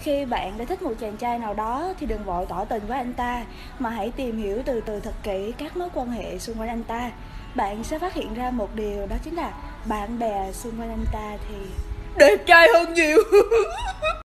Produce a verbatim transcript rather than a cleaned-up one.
Khi bạn đã thích một chàng trai nào đó thì đừng vội tỏ tình với anh ta, mà hãy tìm hiểu từ từ thật kỹ các mối quan hệ xung quanh anh ta. Bạn sẽ phát hiện ra một điều, đó chính là bạn bè xung quanh anh ta thì đẹp trai hơn nhiều.